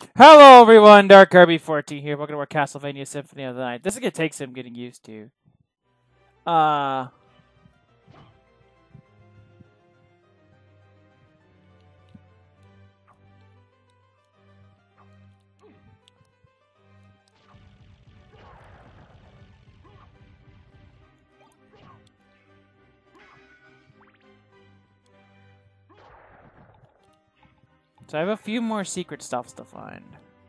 Hello everyone, Dark RB14 here. Welcome to our Castlevania Symphony of the Night. This is gonna take some getting used to. Uh so I have a few more secret stuffs to find.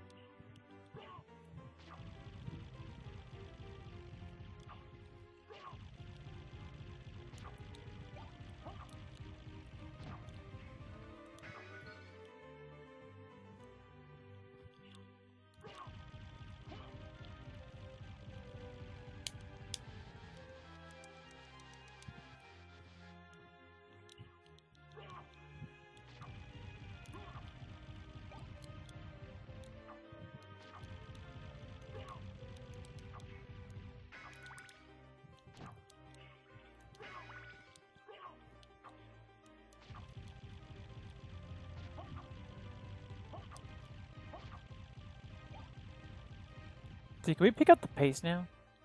See, can we pick up the pace now?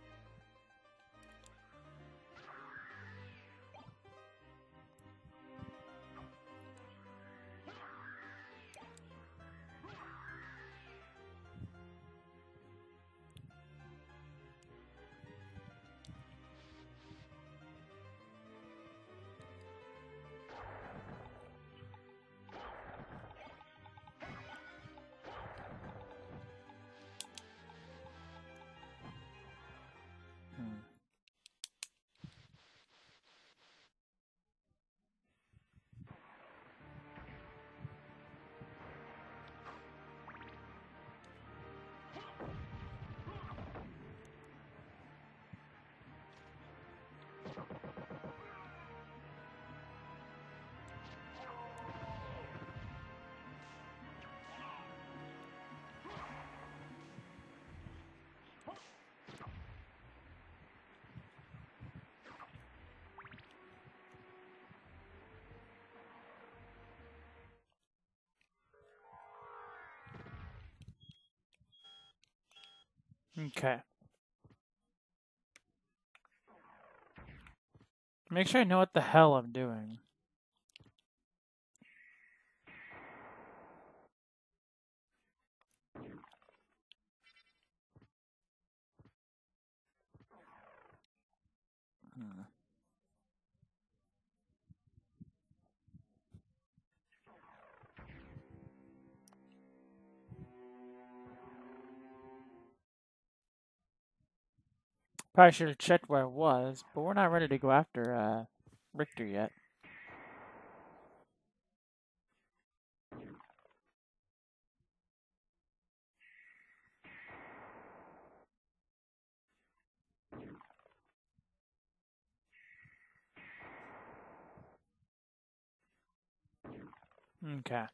Okay. Make sure I know what the hell I'm doing. Probably should have checked where I was, but we're not ready to go after Richter yet. Okay.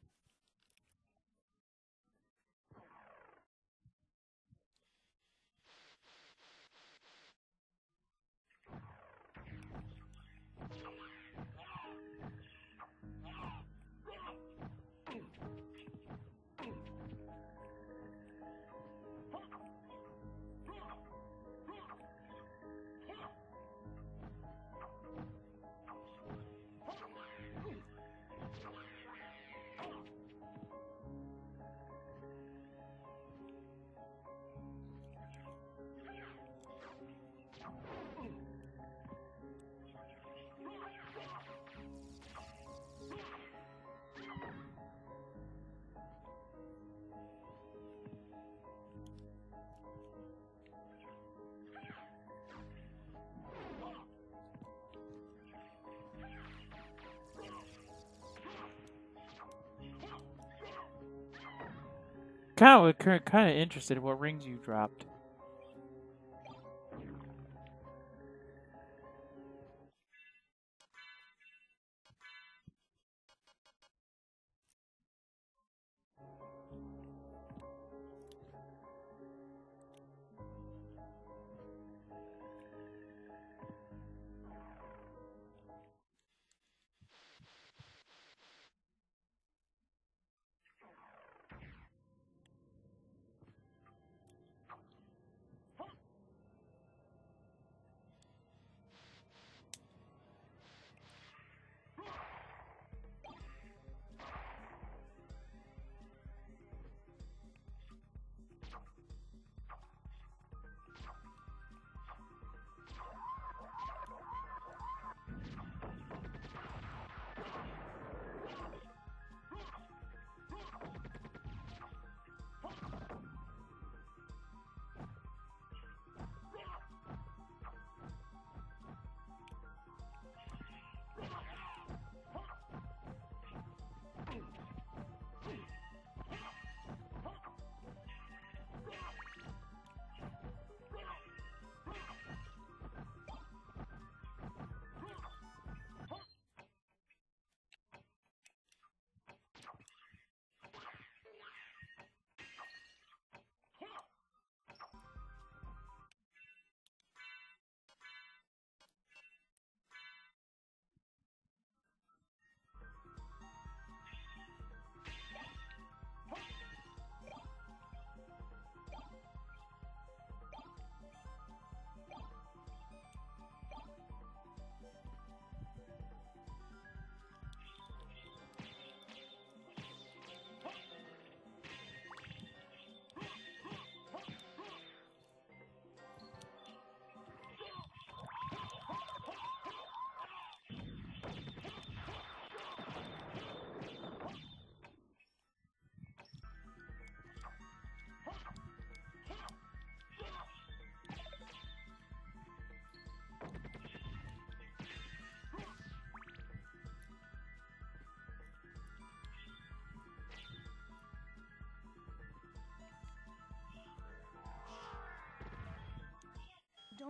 Kind of interested in what rings you dropped.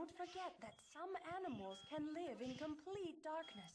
don't forget that some animals can live in complete darkness.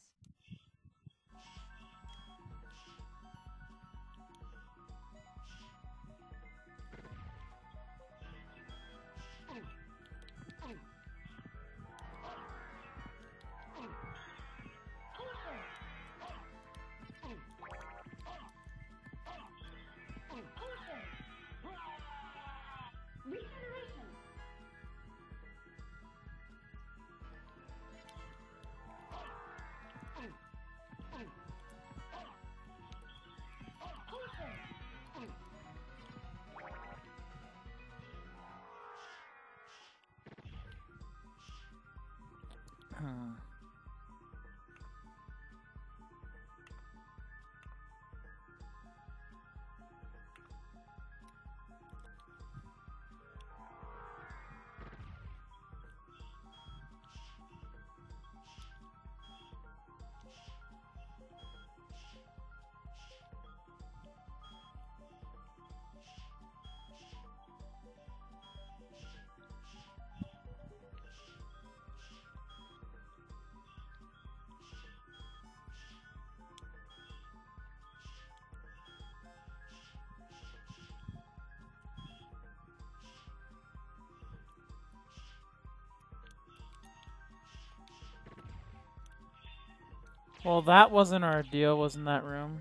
Well, that wasn't our deal, was in that room.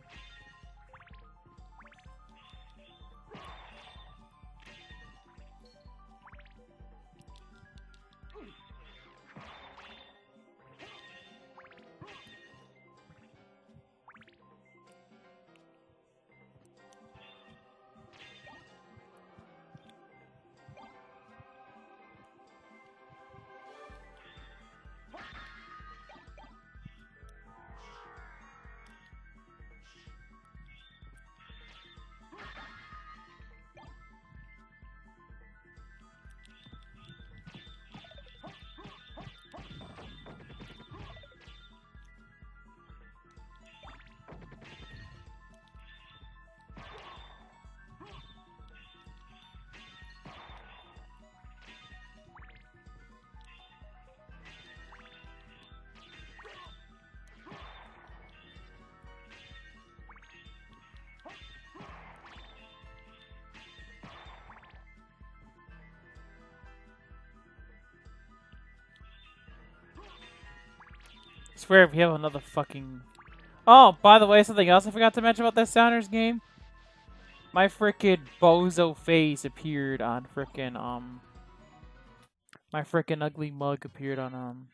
I swear if we have another fucking... Oh, by the way, something else I forgot to mention about this Sounders game. My frickin' bozo face appeared on frickin', my frickin' ugly mug appeared on,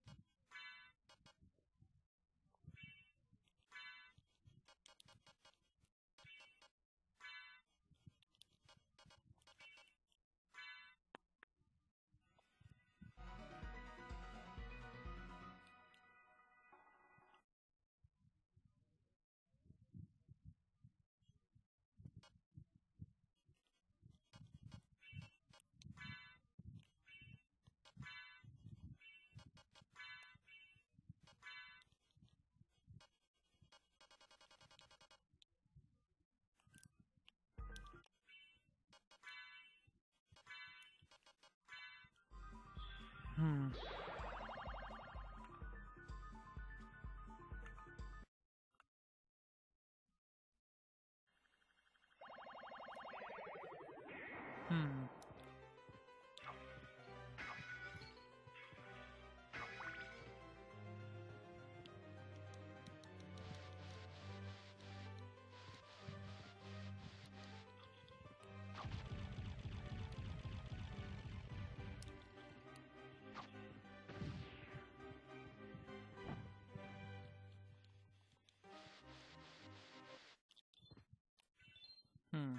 Hmm. Hmm.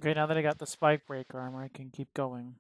Okay, now that I got the spike breaker armor, I can keep going.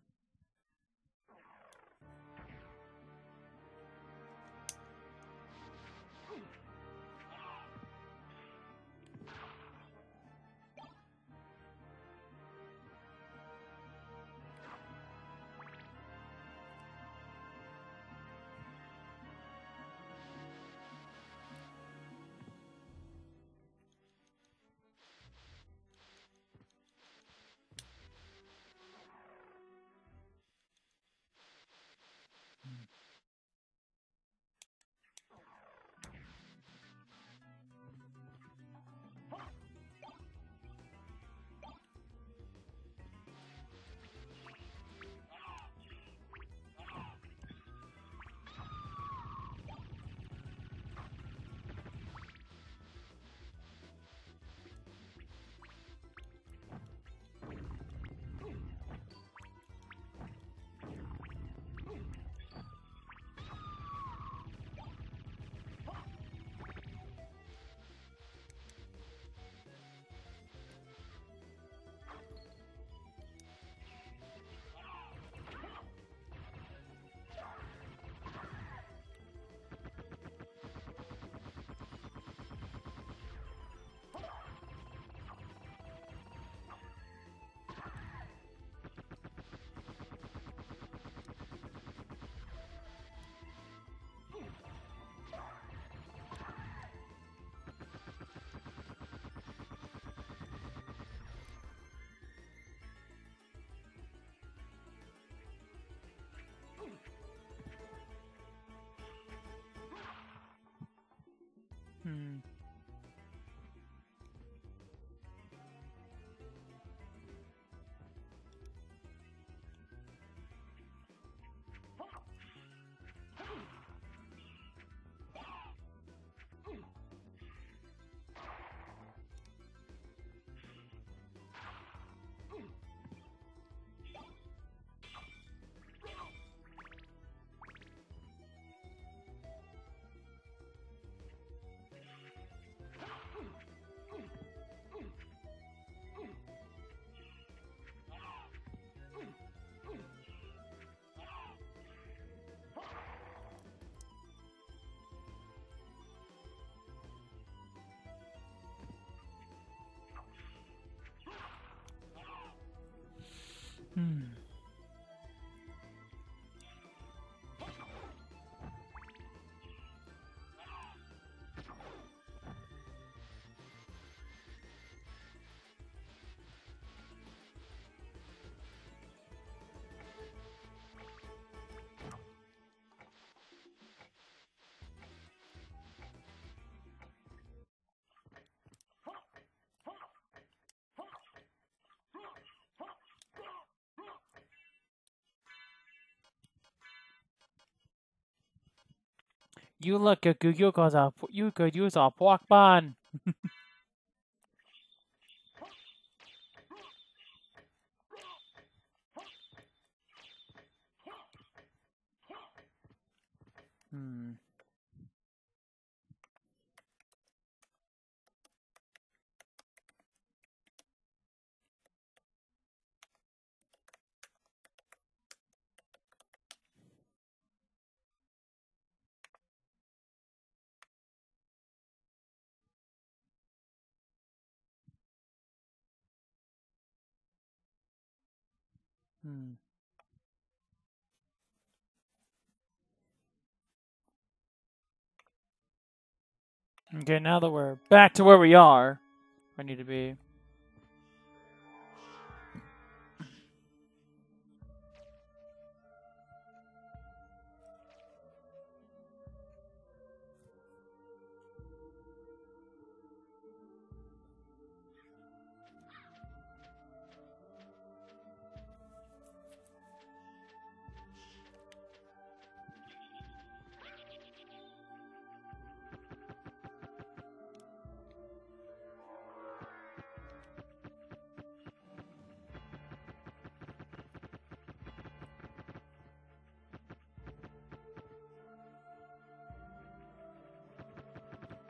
Hmm. Hmm. You could use a pork bun. Hmm. Hmm. Okay, now that we're back to where we are, I need to be.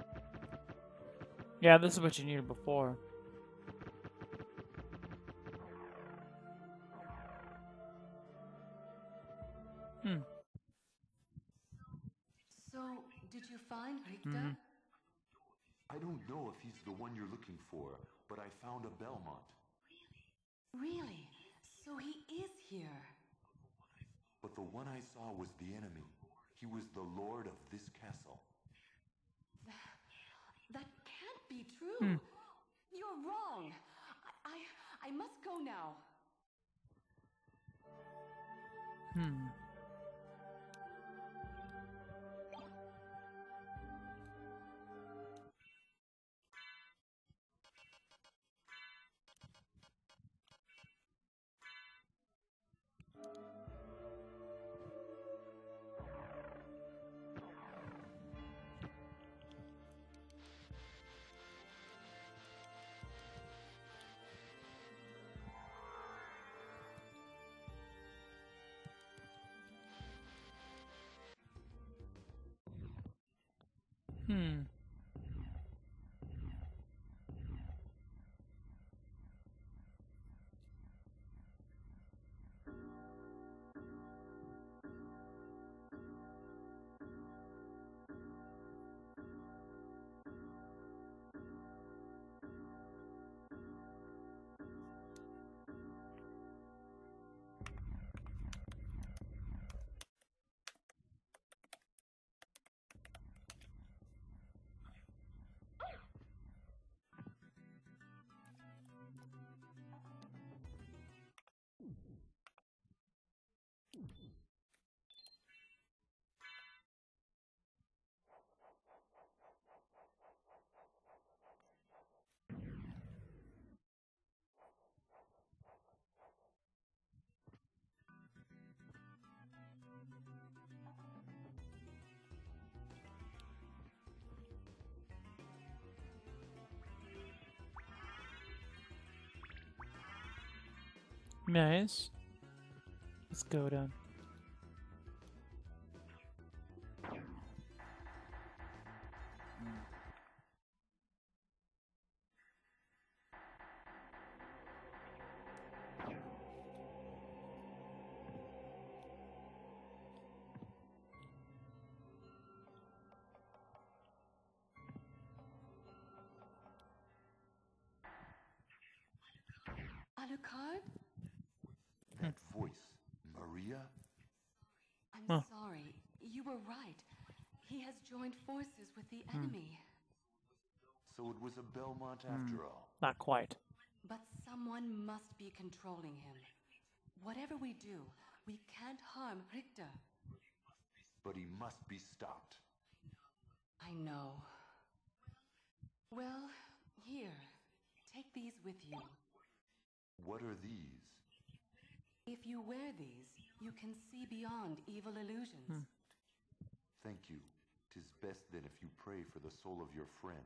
Yeah, this is what you needed before. So, did you find Richter? I don't know if he's the one you're looking for, but I found a Belmont. Really? So he is here. But the one I saw was the enemy. He was the lord of this castle. That can't be true. You're wrong. I must go now. Nice. Let's go down. Alucard? That voice, Maria? I'm sorry. You were right. He has joined forces with the enemy. So it was a Belmont after all. Not quite. But someone must be controlling him. Whatever we do, we can't harm Richter. But he must be stopped. I know. Well, here. Take these with you. What are these? If you wear these, you can see beyond evil illusions. Thank you. 'Tis best then if you pray for the soul of your friend.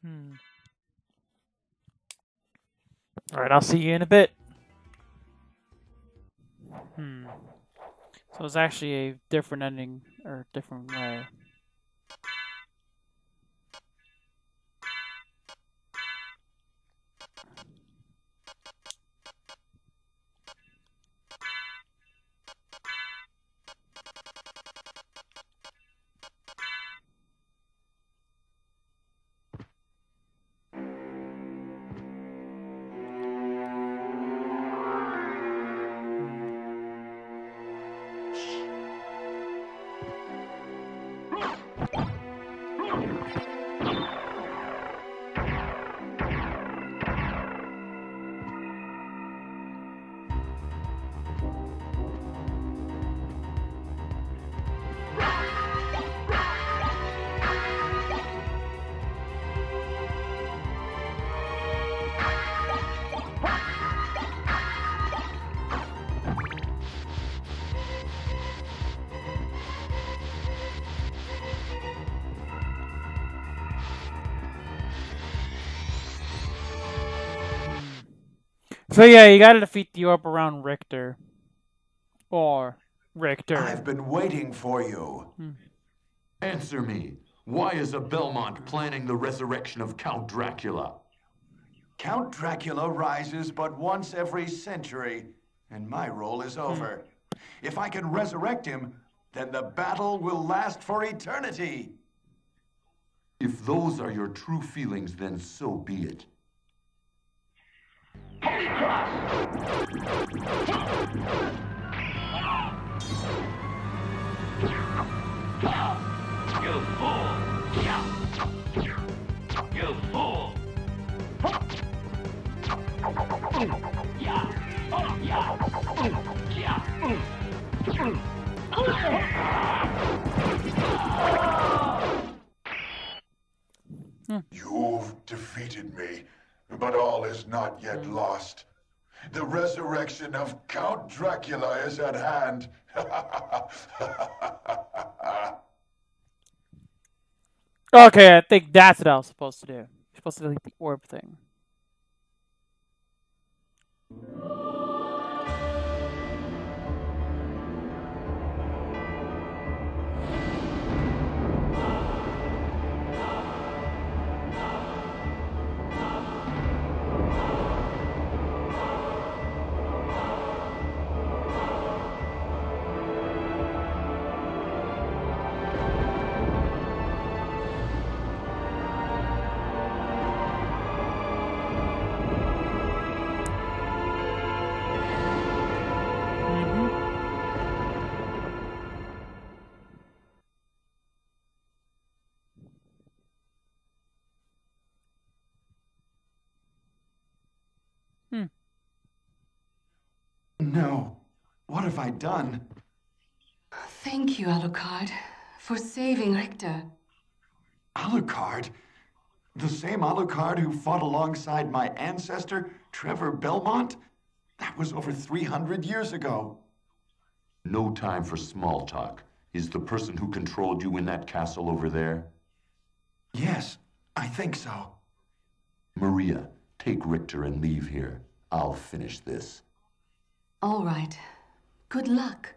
Alright, I'll see you in a bit. So it's actually a different ending, or different way. So yeah, you gotta defeat the orb around Richter. Or Richter. I've been waiting for you. Answer me. Why is a Belmont planning the resurrection of Count Dracula? Count Dracula rises but once every century, and my role is over. If I can resurrect him, then the battle will last for eternity. If those are your true feelings, then so be it. Holy Cross! You fool! You fool! You've defeated me, but all is not yet lost. The resurrection of Count Dracula is at hand. Okay, I think that's what I was supposed to do. You're supposed to delete the orb thing. No. What have I done? Thank you, Alucard, for saving Richter. Alucard? The same Alucard who fought alongside my ancestor, Trevor Belmont? That was over 300 years ago. No time for small talk. Is the person who controlled you in that castle over there? Yes, I think so. Maria, take Richter and leave here. I'll finish this. All right. Good luck.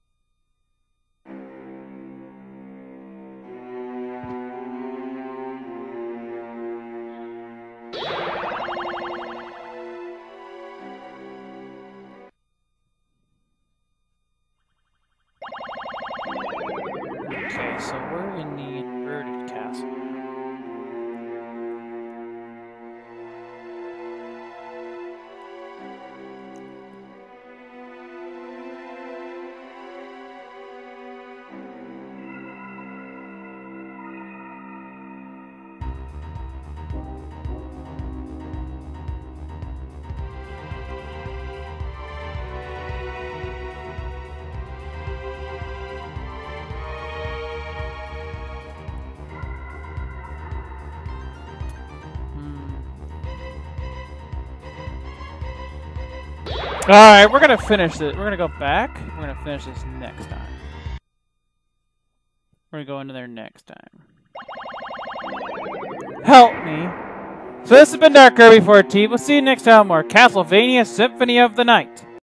Okay, so we're in the inverted castle. Alright, we're gonna finish it. We're gonna go back. We're gonna finish this next time. We're gonna go into there next time. Help me. So this has been Dark Kirby 14. We'll see you next time on more Castlevania Symphony of the Night.